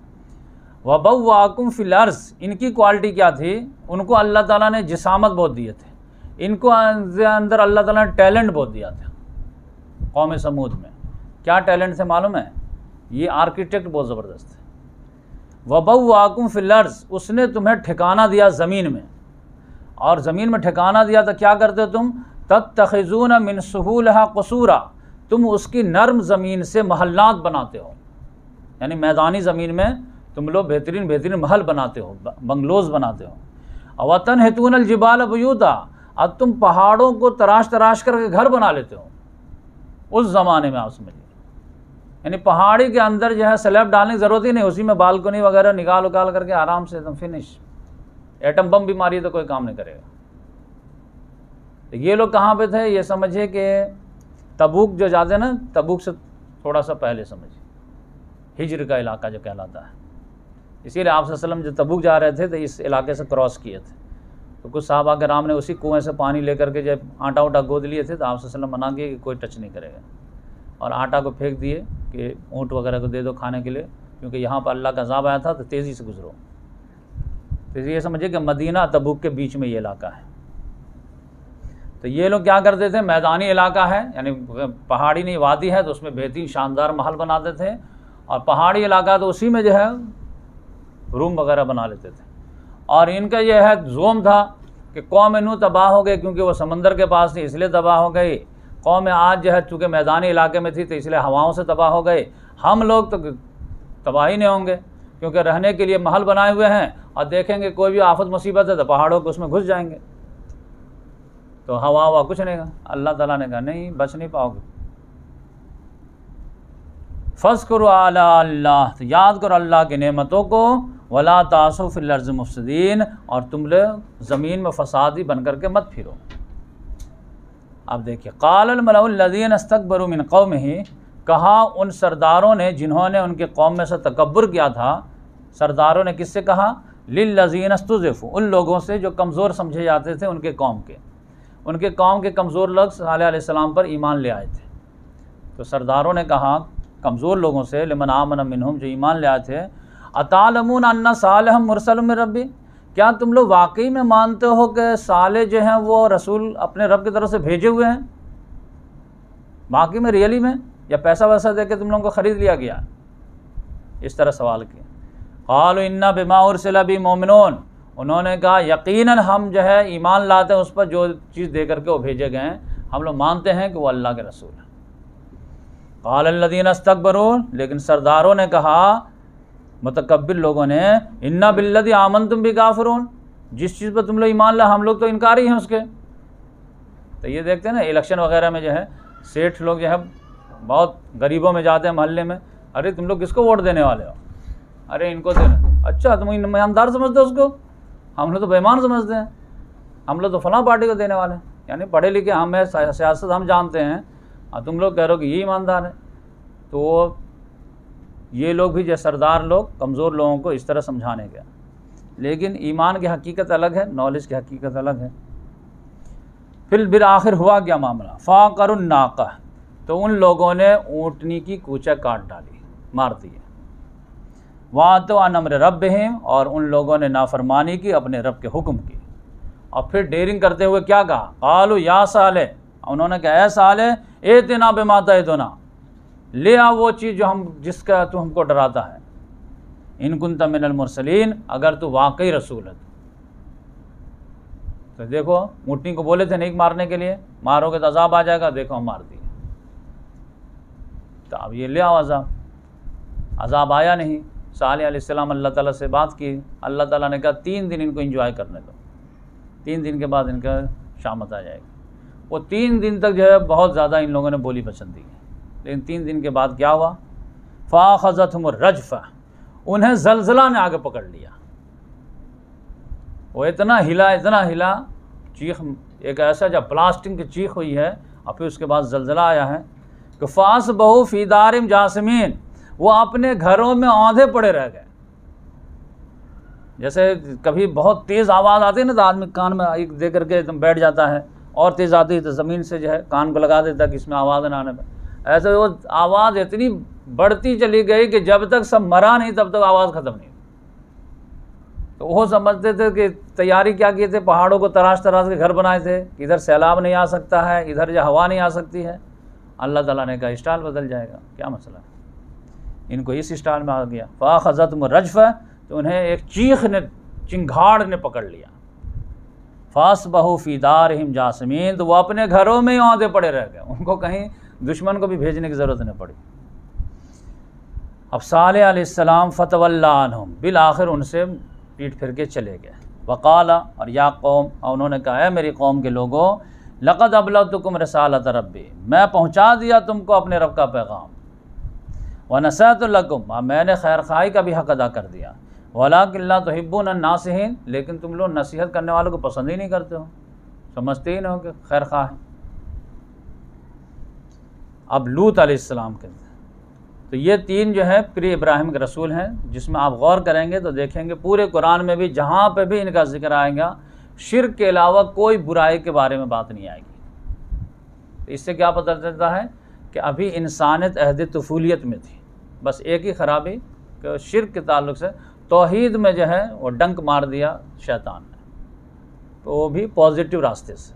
वबव्वाकुम फ़िल अर्ज़, इनकी क्वालिटी क्या थी, उनको अल्लाह ताला ने जिसामत बहुत दिए थे, इनको अंदर अल्लाह ताला ने टैलेंट बहुत दिया था। कौम समूद में क्या टैलेंट थे मालूम है, ये आर्किटेक्ट बहुत ज़बरदस्त है। वबव्वाकुम फ़िल अर्ज़, उसने तुम्हें ठिकाना दिया ज़मीन में, और ज़मीन में ठिकाना दिया तो क्या करते हो तुम, तत्तखिज़ून मिन सुहूलहा क़ुसूरा, तुम उसकी नर्म ज़मीन से महल्लात बनाते हो, यानी मैदानी ज़मीन में तुम लोग बेहतरीन बेहतरीन महल बनाते हो, बंगलोज़ बनाते हो। वतन हितून अलजिबाल बुयूता, अब तुम पहाड़ों को तराश तराश करके घर बना लेते हो। उस ज़माने में आप समझिए, यानी पहाड़ी के अंदर जो है स्लैब डालने की ज़रूरत ही नहीं, उसी में बालकनी वगैरह निकाल उकाल करके आराम से एकदम फिनिश। एटम बम भी मारिए तो कोई काम नहीं करेगा। तो ये लोग कहाँ पे थे, ये समझिए कि तबूक जो जाते ना, तबूक से थोड़ा सा पहले समझिए, हिजर का इलाका जो कहलाता है। इसीलिए आप सल्लल्लाहु अलैहि वसल्लम जब तबूक जा रहे थे तो इस इलाके से क्रॉस किए थे, तो कुछ सहाबा कराम ने उसी कुएँ से पानी लेकर के जब आटा उटा गोद लिए थे तो आप सल्लल्लाहु अलैहि वसल्लम मना किए कि कोई टच नहीं करेगा, और आटा को फेंक दिए कि ऊँट वगैरह को दे दो खाने के लिए, क्योंकि यहाँ पर अल्लाह का अज़ाब आया था, तो तेज़ी से गुजरो। तो ये समझिए कि मदीना तबूक के बीच में ये इलाका है। तो ये लोग क्या करते थे, मैदानी इलाका है, यानी पहाड़ी नहीं वादी है, तो उसमें बेहतरीन शानदार महल बनाते थे, और पहाड़ी इलाका तो उसी में जो है रूम वगैरह बना लेते थे। और इनका यह है जोम था कि कौम नूह तबाह हो गए, क्योंकि वो समंदर के पास थी इसलिए तबाह हो गई। कौम आज जो है चूँकि मैदानी इलाके में थी तो इसलिए हवाओं से तबाह हो गए। हम लोग तो तबाही नहीं होंगे, क्योंकि रहने के लिए महल बनाए हुए हैं, और देखेंगे कोई भी आफत मुसीबत है तो पहाड़ों को उसमें घुस जाएंगे, तो हवा हवा कुछ नहीं। अल्लाह ताला ने कहा नहीं, बच नहीं पाओगे। फ़ज़्कुरू आला अल्लाह, तो याद करो अल्लाह की नेमतों को, वला तासू फ़िल अर्ज़ि मुफ़्सिदीन, और तुम लोग ज़मीन में फसादी बन करके मत फिरो। अब देखिए, क़ालल मलउल लज़ीना इस्तकबरू मिन क़ौमिही, कहा उन सरदारों ने जिन्होंने उनके कौम में से तकब्बुर किया था। सरदारों ने किससे कहा, लिल्लज़ीना इस्तुज़िफ़ू, उन लोगों से जो कमज़ोर समझे जाते थे उनके कौम के। उनके कौम के कमज़ोर लोग सालेह अलैहिस्सलाम पर ईमान ले आए थे, तो सरदारों ने कहा कमज़ोर लोगों से, लिमन आमन मिनहुम, जो ईमान ले आए थे, अतालमून अन्ना सालेह मुरसलुम मिन रब्बी, क्या तुम लोग वाकई में मानते हो कि साले जो हैं वो रसूल अपने रब की तरफ से भेजे हुए हैं, वाकई में रियली में, या पैसा वैसा दे के तुम लोगों को ख़रीद लिया गया? इस तरह सवाल किया। क़ालू इन्ना बिमा उरसिला बिही मुमिनून, उन्होंने कहा यकीनन हम जो है ईमान लाते हैं उस पर जो चीज़ दे करके वो भेजे गए हैं, हम लोग मानते हैं कि वो अल्लाह के रसूल हैं। क़ालल्लज़ीना इस्तकबरू, लेकिन सरदारों ने कहा, मुतकब्बिर लोगों ने, इन्ना बिल्लज़ी आमनतुम बिही काफ़िरून, जिस चीज़ पर तुम लोग ईमान ला हम लोग तो इनकारी हैं उसके। तो ये देखते हैं ना इलेक्शन वगैरह में जो है सेठ लोग जो है बहुत गरीबों में जाते हैं मोहल्ले में, अरे तुम लोग किसको वोट देने वाले हो, अरे इनको देना, अच्छा तुम ईमानदार समझते हो उसको, हम लोग तो बेईमान समझते हैं, हम लोग तो फलां पार्टी को देने वाले हैं, यानी पढ़े लिखे हमें सियासत हम जानते हैं, और तुम लोग कह रहे हो कि ये ईमानदार है। तो ये लोग भी जो सरदार लोग कमज़ोर लोगों को इस तरह समझाने गया। लेकिन ईमान की हकीकत अलग है, नॉलेज की हकीकत अलग है। फिर फिर आखिर हुआ क्या मामला, फ़ाक़रुन नाक़ा, तो उन लोगों ने ऊँटनी की कूचा काट डाली, मार दी। वातो अन अम्र रब्बिहिम, और उन लोगों ने नाफरमानी की अपने रब के हुक्म की। और फिर डेयरिंग करते हुए क्या कहा, क़ालू या साले, उन्होंने कहा ऐ साले एतना बिमा तइदुना, ले आओ वो चीज़ जो हम जिसका तू हमको डराता है। इन कुंत मिनल मुरसलीन, अगर तू वाकई रसूल है। तो देखो ऊँटनी को बोले थे नहीं मारने के लिए, मारोगे तो अजाब आ जाएगा, देखो हम मार दिए। तो अब ये ले आओ अजाब, अजाब आया नहीं। सालेह अलैहिस्सलाम अल्लाह ताला से बात की, अल्लाह ताला ने कहा तीन दिन इनको एंजॉय करने दो, तीन दिन के बाद इनका शामत आ जाएगी। वो तीन दिन तक जो है बहुत ज़्यादा इन लोगों ने बोली पसंदी की, लेकिन तीन दिन के बाद क्या हुआ, फ़ाख़ज़तहुमुर रजफ़ा, उन्हें ज़लज़ला ने आगे पकड़ लिया। वो इतना हिला इतना हिला, चीख एक ऐसा जब ब्लास्टिंग की चीख हुई है, और फिर उसके बाद ज़लज़ला आया है कि फ़ास बहु फ़ी दारिम जासिमीन, वो अपने घरों में औंधे पड़े रह गए। जैसे कभी बहुत तेज़ आवाज़ आती है ना, तो आदमी कान में एक दे करके एकदम बैठ जाता है, और तेज़ आती है तो ज़मीन से जो है कान को लगा देता कि इसमें आवाज़ ना आने पर। ऐसे वो आवाज़ इतनी बढ़ती चली गई कि जब तक सब मरा नहीं तब तक आवाज़ ख़त्म नहीं। तो वो समझते थे कि तैयारी क्या किए थे, पहाड़ों को तराश तराश के घर बनाए थे, इधर सैलाब नहीं आ सकता है, इधर जो हवा नहीं आ सकती है। अल्लाह ताला ने कहा स्टाइल बदल जाएगा, क्या मसला है। इनको इस स्टाइल में आ गया, फ़ाख़ज़तहुमुर रजफ़ा, तो उन्हें एक चीख ने, चिंगाड़ ने पकड़ लिया। फ़ासबहू फ़ी दारिहिम जासिमीन, तो वो अपने घरों में ही औंधे पड़े रह गए, उनको कहीं दुश्मन को भी भेजने की ज़रूरत नहीं पड़ी। अब सालेह अलैहिस्सलाम फ़तवल्ला अन्हुम, बिल आखिर उनसे पीठ फिर के चले गए। वक़ाला, और या कौम, और उन्होंने कहा है मेरी कौम के लोगों, लक़द अबलग़तुकुम रिसालत रब्बी, मैं पहुँचा दिया तुमको अपने रब का पैगाम। व नसहतु लकुम, मैंने खैर खाई का भी हक़ अदा कर दिया। वलाकिन ला तुहिब्बून नासिहीन, लेकिन तुम लोग नसीहत करने वालों को पसंद ही नहीं करते हो, समझते ही नहीं हो कि खैर खा है। अब लूत अलैहिस्सलाम के, तो ये तीन जो है प्रिय इब्राहिम के रसूल हैं, जिसमें आप गौर करेंगे तो देखेंगे पूरे कुरान में भी जहाँ पे भी इनका जिक्र आएगा, शिर्क के अलावा कोई बुराई के बारे में बात नहीं आएगी। तो इससे क्या पता चलता है कि अभी इंसानियत अहद तफूलियत में थी, बस एक ही ख़राबी कि शिर्क के ताल्लुक़ से तौहीद में जो है वो डंक मार दिया शैतान ने, तो वो भी पॉजिटिव रास्ते से।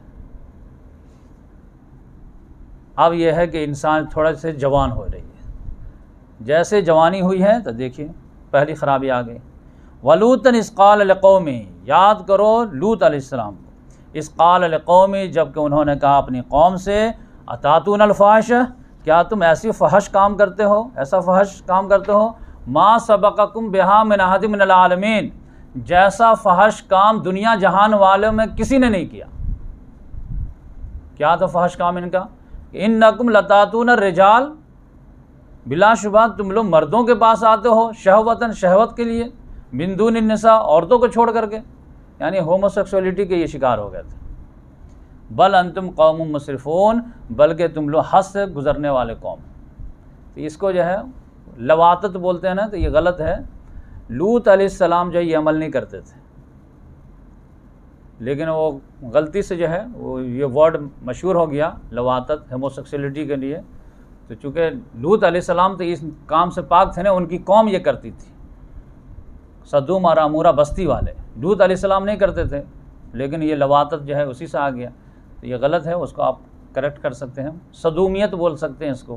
अब यह है कि इंसान थोड़ा से जवान हो रही है, जैसे जवानी हुई है तो देखिए पहली ख़राबी आ गई। वलूतन इसक़ाल लिक़ौमी, याद करो लूत अलैहिस्सलाम को, इसक़ाल लिक़ौमी, जबकि उन्होंने कहा अपनी कौम से, अतातून अल-फ़ाहिश, क्या तुम ऐसी फ़हश काम करते हो, ऐसा फ़हश काम करते हो, मा सबक़कुम बिहा मिन अहदिम मिनल आलमीन, जैसा फ़हश काम दुनिया जहान वालों में किसी ने नहीं किया। क्या था फ़हश काम इनका, इन्नकुम लतातून रिजाल, बिलाशुबा तुम लोग मर्दों के पास आते हो, शहवतन, शहवत के लिए, बिंदून निसा, औरतों को छोड़ करके, यानी होमोसेक्सुअलिटी के ये शिकार हो गए थे। बल अंतुम कौम मुसरिफून, बल्कि तुम लोग हद से गुजरने वाले कौम। तो इसको जो है लवातत बोलते हैं ना, तो ये गलत है। लूत अलैहिस्सलाम जो ये अमल नहीं करते थे, लेकिन वो गलती से जो है वो ये वर्ड मशहूर हो गया लवातत, होमोसेक्सुअलिटी के लिए। तो चूँकि लूत अलैहिस्सलाम तो इस काम से पाक थे ना, उनकी कौम ये करती थी, सदूम और अमूरा बस्ती वाले। लूत अलैहिस्सलाम नहीं करते थे, लेकिन ये लवातत जो है उसी से आ गया, तो ये गलत है, उसको आप करेक्ट कर सकते हैं, सदूमियत बोल सकते हैं इसको।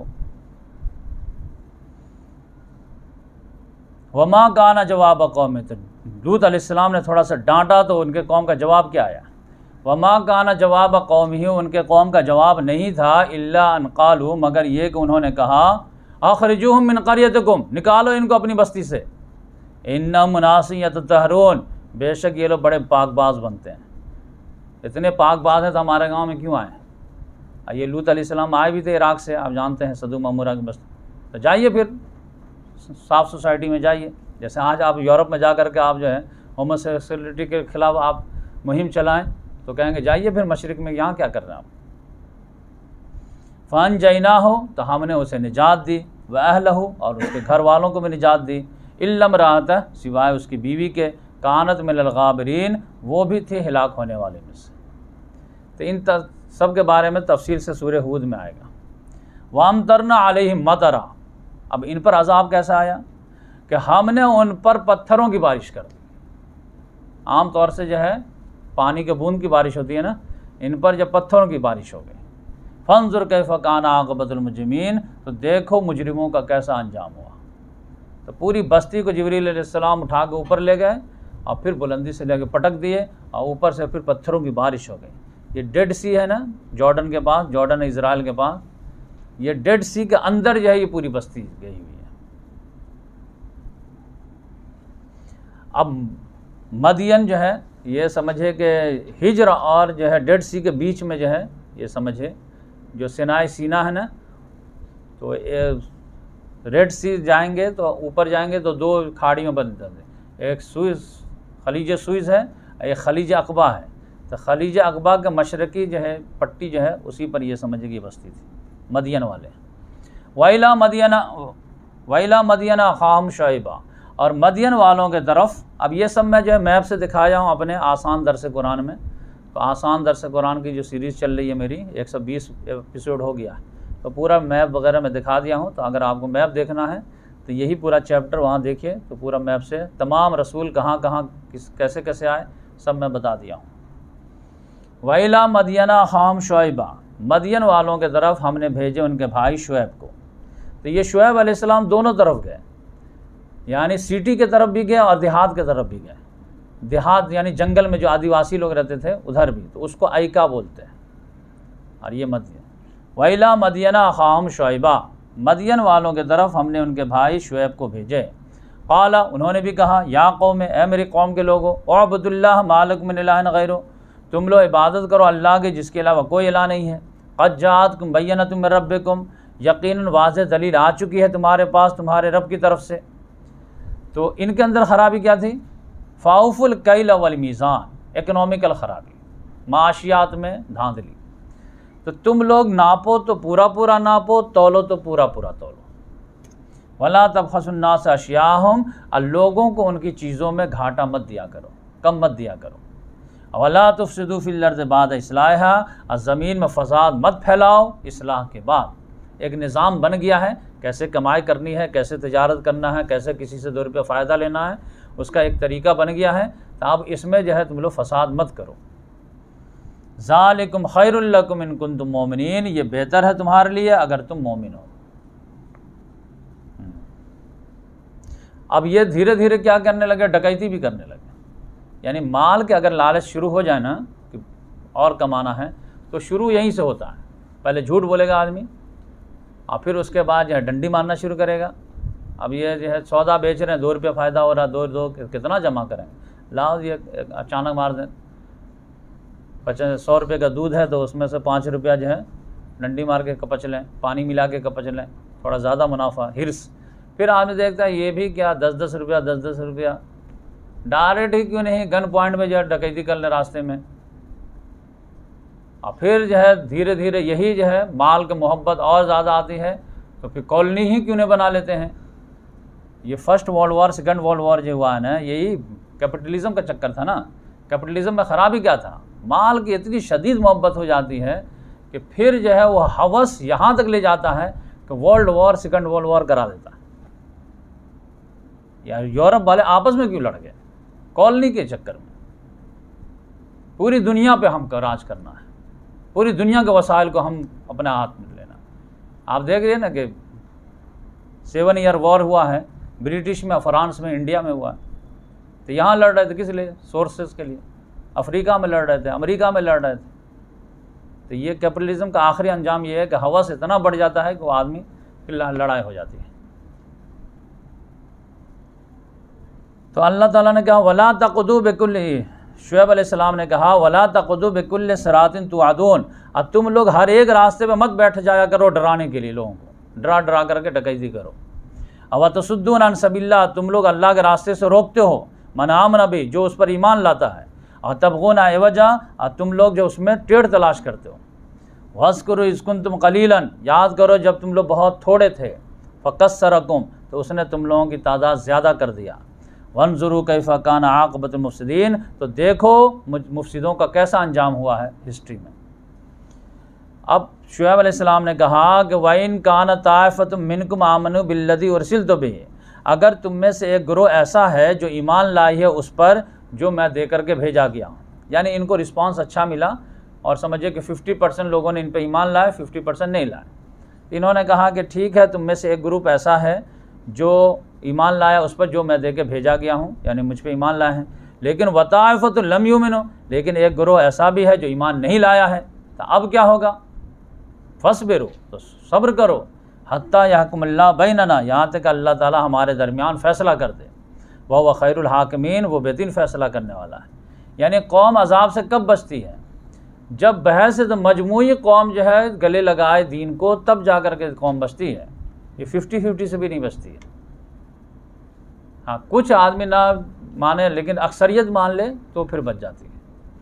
वमा काना जवाब कौम, तो लूत अलैहिस्सलाम ने थोड़ा सा डांटा तो उनके कौम का जवाब क्या आया, वमा काना जवाब कौम ही, उनके कौम का जवाब नहीं था, इल्ला अन क़ालू, मगर ये कि उन्होंने कहा, अख़रिजूहुम मिन क़रयतिकुम, निकालो इनको अपनी बस्ती से, इन्नहुम उनासुन यततहरून, बेशक ये लोग बड़े पाकबाज बनते हैं, इतने पाकबाज हैं तो हमारे गांव में क्यों आए। ये लूत अलैहिस्सलाम आए भी थे इराक़ से, आप जानते हैं, सदूम अमूरा की बस्ती। तो जाइए फिर साफ़ सोसाइटी में जाइए, जैसे आज आप यूरोप में जा कर के आप जो है होमोसेक्सुअलिटी के ख़िलाफ़ आप मुहिम चलाएं, तो कहेंगे जाइए फिर मशरिक़ में, यहाँ क्या कर रहे हैं आप। फ़न जैना हो, तो हमने उसे निजात दी, वह अहलहु, और उसके घर वालों को भी निजात दी, इल्लम राहता, सिवाय उसकी बीवी के, कानत मिनल गाबिरीन, वो भी थे हिलाक होने वाले में से। तो इन सब के बारे में तफसील से सूरह हूद में आएगा। वामतरना अलैहिम मतरा, अब इन पर अजाब कैसा आया कि हमने उन पर पत्थरों की बारिश कर दी। आम तौर से जो है पानी के बूंद की बारिश होती है ना, इन पर जब पत्थरों की बारिश हो गई। फंजुर कैफ़ कान आक़िबतुल मुजरिमीन, तो देखो मुजरिमों का कैसा अंजाम हुआ। तो पूरी बस्ती को जिब्रील अलैहिस्सलाम उठा के ऊपर ले गए और फिर बुलंदी से लेके पटक दिए और ऊपर से फिर पत्थरों की बारिश हो गई। ये डेड सी है ना, जॉर्डन के पास, जॉर्डन इज़राइल के पास, ये डेड सी के अंदर जो है ये पूरी बस्ती गई हुई है। अब मदियन जो है ये समझे कि हिजर और जो है डेड सी के बीच में जो है ये समझे जो सिनाई सीना है ना, तो रेड सी जाएंगे तो ऊपर जाएंगे तो दो खाड़ियों बन जाते, एक सुइज़ खलीज सुइज़ है, एक खलीज अकबा है। तो खलीज अकबा के मशरकी जो है पट्टी जो है उसी पर ये समझे कि बस्ती थी मदियन वाले। वैला मदियना वैला मदियना खाम शुएबा, और मदियन वालों के तरफ, अब ये सब मैं जो है मैप से दिखाया हूँ अपने आसान दर्स कुरान में। तो आसान दर्स कुरान की जो सीरीज़ चल रही है मेरी, एक सौ बीस एपिसोड हो गया, तो पूरा मैप वगैरह मैं दिखा दिया हूँ। तो अगर आपको मैप देखना है तो यही पूरा चैप्टर वहाँ देखिए, तो पूरा मैप से तमाम रसूल कहाँ कहाँ किस कैसे कैसे आए सब मैं बता दिया हूँ। वैला मदियना खाम शुएबा, मदियन वालों के तरफ हमने भेजे उनके भाई शुएब को। तो ये शुएब अलैहिस्सलाम दोनों तरफ गए, यानी सिटी के तरफ भी गए और देहात के तरफ भी गए। देहात यानी जंगल में जो आदिवासी लोग रहते थे उधर भी, तो उसको आइका बोलते हैं। और ये मदियन, वैला मदियना खाम शुएबा, मदियन वालों के तरफ हमने उनके भाई शुएब को भेजे। क़ाला, उन्होंने भी कहा, या कौम, ए मेरी कौम के लोगों, उअब्दुल्लाह मा लकुम मिन इलाहिन गैरुहु, तुम लोग इबादत करो अल्लाह की जिसके अलावा कोई इलाह नहीं है। क़द जाअतकुम बय्यनतुम मिन रब्बिकुम, यकीनन वाज़ेह दलील आ चुकी है तुम्हारे पास तुम्हारे रब की तरफ से। तो इनके अंदर ख़राबी क्या थी? फ़ाउफुल कैल वल मीज़ान, इकनॉमिकल ख़राबी, माशियात में धांधली। तो तुम लोग नापो तो पूरा पूरा नापो, तौलो तो पूरा पूरा तौलो। वला तबखसुन्नास अशियाहुम, और लोगों को उनकी चीज़ों में घाटा मत दिया करो, कम मत दिया करो। वला तुफ़सिदू फ़िल अर्ज़ि बाद इस्लाहिहा, और ज़मीन में फ़साद मत फैलाओ इस्लाह के बाद। एक निज़ाम बन गया है, कैसे कमाई करनी है, कैसे तिजारत करना है, कैसे किसी से दो रुपये फ़ायदा लेना है, उसका एक तरीका बन गया है। तो अब इसमें जो है तुम लोग फ़साद मत करो। ज़ालिकुम खैरुल लकुम इन कुंतुम मोमिनीन, ये बेहतर है तुम्हारे लिए अगर तुम मोमिन हो। अब ये धीरे धीरे क्या करने लगे, डकैती भी करने लगे। यानी माल के अगर लालच शुरू हो जाए ना कि और कमाना है, तो शुरू यहीं से होता है। पहले झूठ बोलेगा आदमी और फिर उसके बाद जो है डंडी मारना शुरू करेगा। अब ये जो है सौदा बेच रहे हैं, दो रुपये फ़ायदा हो रहा, दो दो कितना जमा करेंगे, लाओ ये अचानक मार दें। पचास सौ रुपये का दूध है तो उसमें से पाँच रुपया जो है डंडी मार के कपच लें, पानी मिला के कपच लें, थोड़ा ज़्यादा मुनाफा, हिर्स। फिर आदमी देखता है ये भी क्या, दस दस रुपया दस दस रुपया, डायरेक्ट ही क्यों नहीं गन पॉइंट में जो है डकैती कर लें रास्ते में। और फिर जो है धीरे धीरे यही जो है माल की मोहब्बत और ज़्यादा आती है, तो फिर कॉलोनी ही क्यों नहीं बना लेते हैं। ये first world war, second world war जो हुआ है ना, यही कैपिटलिज्म का चक्कर था ना। कैपिटलिज्म में ख़राबी क्या था, माल की इतनी शदीद मोहब्बत हो जाती है कि फिर जो है वो हवस यहाँ तक ले जाता है कि world war, second world war करा देता है। यार यूरोप वाले आपस में क्यों लड़ गए, कॉलोनी के चक्कर में। पूरी दुनिया पे हमको राज करना है, पूरी दुनिया के वसाइल को हम अपने हाथ में लेना। आप देख रहे हैं ना कि सेवन ईयर वॉर हुआ है ब्रिटिश में, फ्रांस में, इंडिया में हुआ है। तो यहाँ लड़ रहे थे किस लिए, सोर्सेज के लिए। अफ्रीका में लड़ रहे थे, अमेरिका में लड़ रहे थे। तो ये कैपिटलिज्म का आखिरी अंजाम ये है कि हवस इतना बढ़ जाता है कि वो आदमी फिर लड़ाई हो जाती है। तो अल्लाह ताला ने कहा वला तक़ुदू बिकुल्लि, शुएब अलैहिस्सलाम ने कहा वला तक़ुदू बिकुल्लि सिरातिन तुअदून, अब तुम लोग हर एक रास्ते पे मत बैठ जाया करो डराने के लिए, लोगों को डरा डरा करके डकैती करो। अव तसुद्दून अन सबिल्लाह, तुम लोग अल्लाह के रास्ते से रोकते हो मन आमन बि, जो उस पर ईमान लाता है। और तबगूना एवजा, और तुम लोग जो उसमें टेढ़ तलाश करते हो। वज़्कुरू इज़ कुंतुम क़लीलन, याद करो जब तुम लोग बहुत थोड़े थे। फ़कस्सरकुम, तो उसने तुम लोगों की तादाद ज़्यादा कर दिया। वंजुरू कैफ़ा कान आक़िबतुल मुफ़्सिदीन, तो देखो मुफ़्सिदों का कैसा अंजाम हुआ है हिस्ट्री में। अब शुएब अलैहिस्सलाम ने कहा कि वइन कान ताइफ़तुम मिनकुम आमनू बिल्लज़ी उरसिलतु बिही, अगर तुम में से एक ग्रोह ऐसा है जो ईमान लाई है उस पर जो मैं दे करके भेजा गया हूँ, यानी इनको रिस्पांस अच्छा मिला और समझिए कि फिफ्टी परसेंट लोगों ने इन पर ईमान लाए, फिफ्टी परसेंट नहीं लाए। इन्होंने कहा कि ठीक है, तुम में से एक ग्रुप ऐसा है जो ईमान लाया उस पर जो मैं दे के भेजा गया हूँ, यानी मुझ पर ईमान लाए हैं। लेकिन वताइफ़तुन लम युमिनू, लेकिन एक ग्रोह ऐसा भी है जो ईमान नहीं लाया है। तो अब क्या होगा? फस्बिरू, तो सब्र करो, हत्ता यहकुमुल्लाह बैनना, यहाँ तक अल्लाह ताला हमारे दरमियान फ़ैसला कर दे। वह व खैरुल हाकिमीन, वो बेहतरीन फ़ैसला करने वाला है। यानी कौम अजाब से कब बचती है? जब बहस तो मजमूई कौम जो है गले लगाए दीन को, तब जा कर के कौम बचती है। ये फिफ्टी फिफ्टी से भी नहीं बचती है। हाँ, कुछ आदमी ना माने लेकिन अक्सरियत मान ले तो फिर बच जाती है।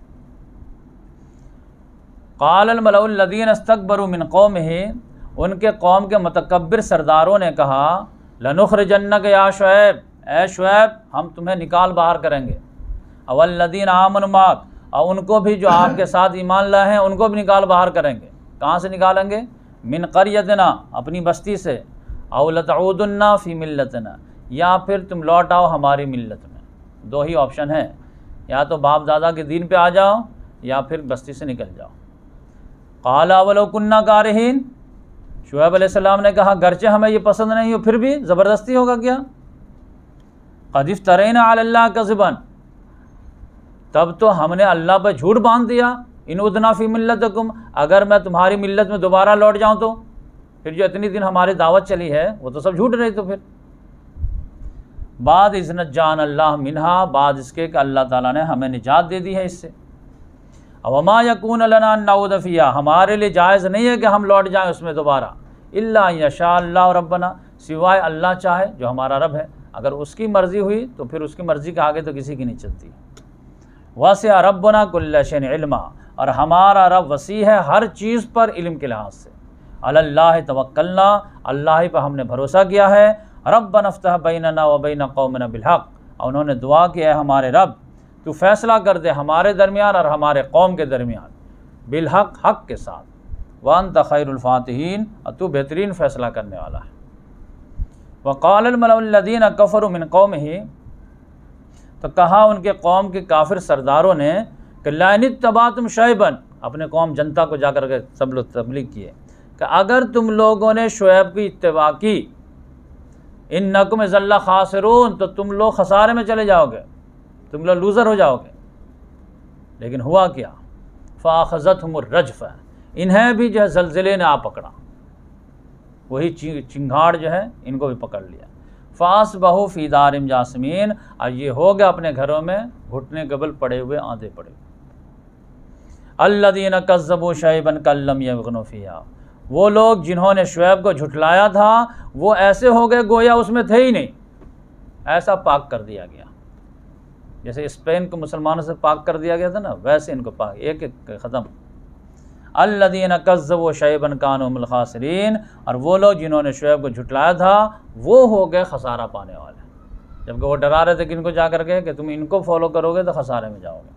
क़ालल मलउल लज़ीन इस्तकबरू मिन क़ौमिही, उनके कौम के मुतकब्बिर सरदारों ने कहा, लनुख़रिजन्नक या शुएब, ए शुएब हम तुम्हें निकाल बाहर करेंगे। अवल्लज़ीन आमनु माक, और उनको भी जो आपके साथ ईमान लाए हैं उनको भी निकाल बाहर करेंगे। कहाँ से निकालेंगे? मिन क़रयतिना, अपनी बस्ती से, औ लतऊदुन्ना फ़ी मिल्लतिना, या फिर तुम लौट आओ हमारी मिल्लत में। दो ही ऑप्शन है, या तो बाप दादा के दीन पे आ जाओ या फिर बस्ती से निकल जाओ। क़ाला वलो कुन्ना कारिहीन, शुएब अलैहिस्सलाम ने कहा गर्चे हमें ये पसंद नहीं हो फिर भी ज़बरदस्ती होगा क्या? क़द इफ़्तरैना अलल्लाह कज़िबन, तब तो हमने अल्लाह पर झूठ बांध दिया। इन उदना फ़ी मिल्लतिकुम, अगर मैं तुम्हारी मिल्लत में दोबारा लौट जाऊँ तो फिर जो इतनी दिन हमारी दावत चली है वो तो सब झूठ रही। तो फिर बाद इज़्न जान अल्लाह मिन्हा, बाद इसके कि अल्लाह ताला ने हमें निजात दे दी है इससे। वमा यकून लना अन नऊद फ़ीहा, हमारे लिए जायज़ नहीं है कि हम लौट जाएं उसमें दोबारा। इल्ला यशा अल्लाह रब्बना, सिवाय अल्लाह चाहे जो हमारा रब है। अगर उसकी मर्ज़ी हुई तो फिर उसकी मर्ज़ी के आगे तो किसी की नहीं चलती। वसिअ रब्बुना कुल्ल शैइन इल्मा, और हमारा रब वसी है हर चीज़ पर इल्म के लिहाज से। अलल्लाह तवक्कलना, अल्लाह ही पर हमने भरोसा किया है। रब्बना इफ्तह बैनना व बैन कौमिना बिलहक़, और उन्होंने दुआ की है हमारे रब तू फ़ैसला कर दे हमारे दरमियान और हमारे कौम के दरमियान बिलहक़, हक़ के साथ। व अंत खैरुल फातिहीन, और तू बेहतरीन फ़ैसला करने वाला है। वक़ालल मलउल लज़ीना कफ़रू मिन क़ौमिही, तो कहा उनके कौम के काफिर सरदारों ने कि लइन इत्तबाअतुम शुएबन, अपने कौम जनता को जाकर के सब लोग तबलीग किए कि अगर तुम लोगों ने शुएब की इत्तबा की, इन्नकुम इज़्ज़ल खासिरून, तो तुम लोग खसारे में चले जाओगे, तुम लोग लूज़र हो जाओगे। लेकिन हुआ क्या? फ़ाख़ज़तहुमुर रजफ़ा, इन्हें भी जो है ज़लज़ले ने आ पकड़ा, वही चिंगाड़ जो है इनको भी पकड़ लिया। फ़ास्बहू फ़ी दारिम जासिमीन, और ये हो गए अपने घरों में घुटने के बल पड़े हुए, आंधे पड़े हुए। अल्लज़ीना कज़्ज़बू शुएबन कल्लम यग़नु फ़ीहा, वो लोग जिन्होंने शुएब को झुठलाया था वो ऐसे हो गए गोया उसमें थे ही नहीं, ऐसा पाक कर दिया गया। जैसे स्पेन को मुसलमानों से पाक कर दिया गया था ना, वैसे इनको पाक, एक एक ख़त्म। अल्लज़ीना कज़्ज़बू शुएबन कानू हुमुल ख़ासिरीन, और वो लोग जिन्होंने शुएब को झुठलाया था वो हो गए खसारा पाने वाले। जबकि वो डरा रहे थे किनको जा कर के कि तुम इनको फॉलो करोगे तो खसारे में जाओगे।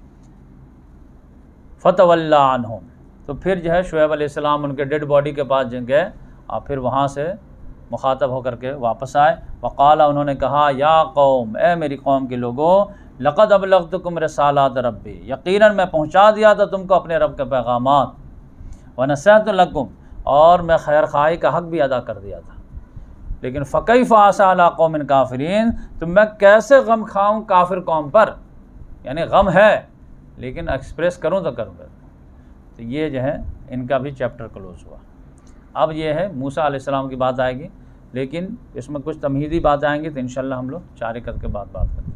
फ़तवल्ला अन्हुम, तो फिर जो है शुएब अलैहिस्सलाम उनके डेड बॉडी के पास गए और फिर वहाँ से मुखातब होकर के वापस आए। वक़ाला, उन्होंने कहा, या कौम, ए मेरी कौम के लोगों, लक़द अबलग़्तुकुम रिसालात रब्बी, यकीनन मैं पहुँचा दिया था तुमको अपने रब के पैगामात, व नसहतु लकुम, और मैं खैर खाई का हक़ भी अदा कर दिया था। लेकिन फ़कैफ़ आसा अला कौमिन काफ़िरीन, तो मैं कैसे गम खाऊँ काफिर कौम पर, यानी गम है लेकिन एक्सप्रेस करूँ तो करूँगा। तो ये जो है इनका भी चैप्टर क्लोज़ हुआ। अब ये है मूसा अलैहिस्सलाम की बात आएगी, लेकिन इसमें कुछ तमहीदी बातें आएंगी तो इंशाअल्लाह हम लोग चार करके बात बात करेंगे।